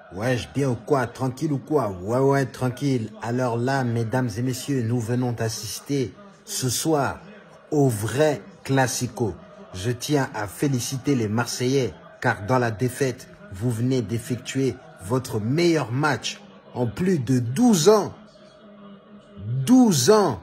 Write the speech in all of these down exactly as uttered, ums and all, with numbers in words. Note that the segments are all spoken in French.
Ouais, je bien ou quoi? Tranquille ou quoi? Ouais, ouais, tranquille. Alors là, mesdames et messieurs, nous venons d'assister ce soir au vrai Classico. Je tiens à féliciter les Marseillais, car dans la défaite, vous venez d'effectuer votre meilleur match en plus de douze ans. douze ans.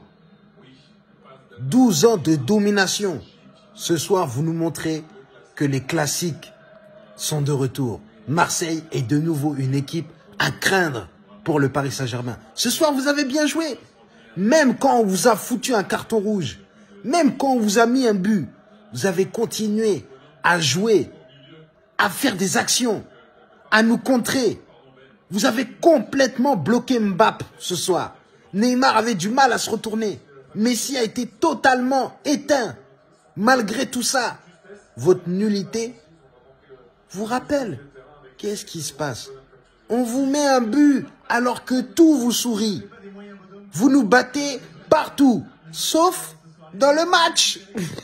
douze ans de domination. Ce soir, vous nous montrez que les classiques sont de retour. Marseille est de nouveau une équipe à craindre pour le Paris Saint-Germain. Ce soir, vous avez bien joué. Même quand on vous a foutu un carton rouge, même quand on vous a mis un but, vous avez continué à jouer, à faire des actions, à nous contrer. Vous avez complètement bloqué Mbappé ce soir. Neymar avait du mal à se retourner. Messi a été totalement éteint. Malgré tout ça, votre nullité vous rappelle. Qu'est-ce qui se passe? On vous met un but alors que tout vous sourit. Vous nous battez partout, sauf dans le match.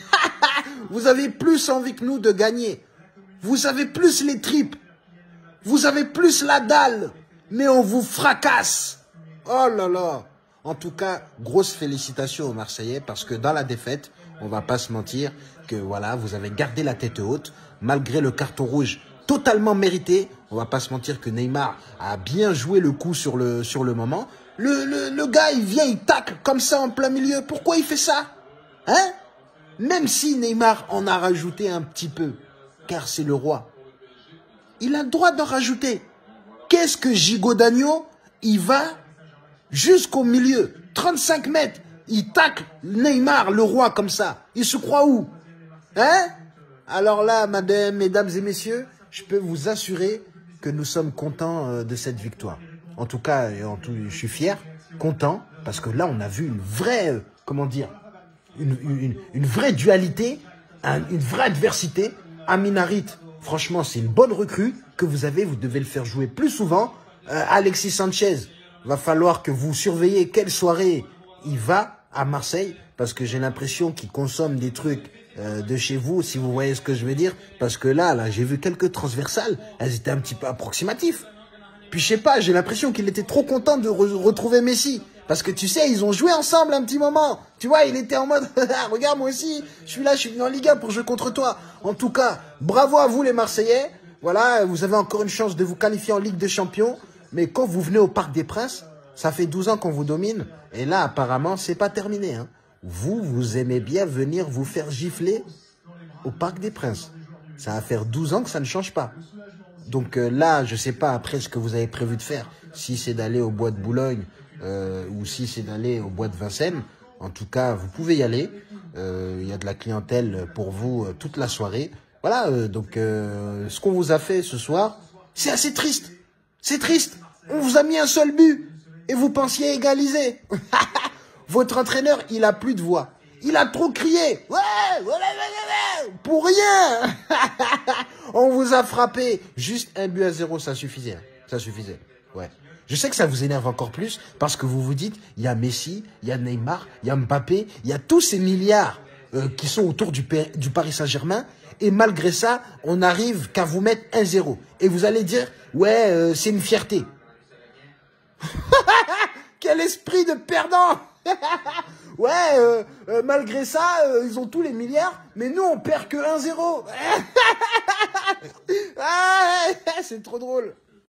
Vous avez plus envie que nous de gagner. Vous avez plus les tripes. Vous avez plus la dalle. Mais on vous fracasse. Oh là là. En tout cas, grosse félicitations aux Marseillais parce que dans la défaite, on va pas se mentir que voilà, vous avez gardé la tête haute malgré le carton rouge totalement mérité. On va pas se mentir que Neymar a bien joué le coup sur le, sur le moment. Le, le, le gars, il vient, il tacle comme ça en plein milieu. Pourquoi il fait ça? Hein? Même si Neymar en a rajouté un petit peu, car c'est le roi. Il a le droit d'en rajouter. Qu'est-ce que Gigot d'Agneau, il va jusqu'au milieu, trente-cinq mètres. Il tacle Neymar, le roi, comme ça. Il se croit où? Hein? Alors là, madame, mesdames et messieurs, je peux vous assurer que nous sommes contents de cette victoire. En tout cas, en tout, je suis fier, content, parce que là, on a vu une vraie, comment dire, une, une, une vraie dualité, un, une vraie adversité. Amin Harit, franchement, c'est une bonne recrue que vous avez, vous devez le faire jouer plus souvent. Euh, Alexis Sanchez, va falloir que vous surveillez quelle soirée il va à Marseille, parce que j'ai l'impression qu'il consomme des trucs euh, de chez vous, si vous voyez ce que je veux dire. Parce que là, là j'ai vu quelques transversales, elles étaient un petit peu approximatives. Puis je sais pas, j'ai l'impression qu'il était trop content de re retrouver Messi. Parce que tu sais, ils ont joué ensemble un petit moment. Tu vois, il était en mode, regarde moi aussi, je suis là, je suis venu en Ligue un pour jouer contre toi. En tout cas, bravo à vous les Marseillais. Voilà, vous avez encore une chance de vous qualifier en Ligue des Champions. Mais quand vous venez au Parc des Princes, ça fait douze ans qu'on vous domine. Et là, apparemment, c'est pas terminé. Hein. Vous, vous aimez bien venir vous faire gifler au Parc des Princes. Ça va faire douze ans que ça ne change pas. Donc euh, là, je sais pas après ce que vous avez prévu de faire. Si c'est d'aller au bois de Boulogne euh, ou si c'est d'aller au bois de Vincennes. En tout cas, vous pouvez y aller. Il euh, y a de la clientèle pour vous euh, toute la soirée. Voilà, euh, donc euh, ce qu'on vous a fait ce soir, c'est assez triste. C'est triste. On vous a mis un seul but et vous pensiez égaliser. Votre entraîneur, il a plus de voix. Il a trop crié. Ouais, ouais, ouais, ouais, ouais, pour rien. On vous a frappé. Juste un but à zéro, ça suffisait. Ça suffisait. Ouais. Je sais que ça vous énerve encore plus parce que vous vous dites, il y a Messi, il y a Neymar, il y a Mbappé, il y a tous ces milliards euh, qui sont autour du, du Paris Saint-Germain. Et malgré ça, on n'arrive qu'à vous mettre un zéro. Et vous allez dire, ouais, euh, c'est une fierté. Quel esprit de perdant. Ouais, euh, euh, malgré ça, euh, ils ont tous les milliards, mais nous, on perd que un zéro. Ah, c'est trop drôle.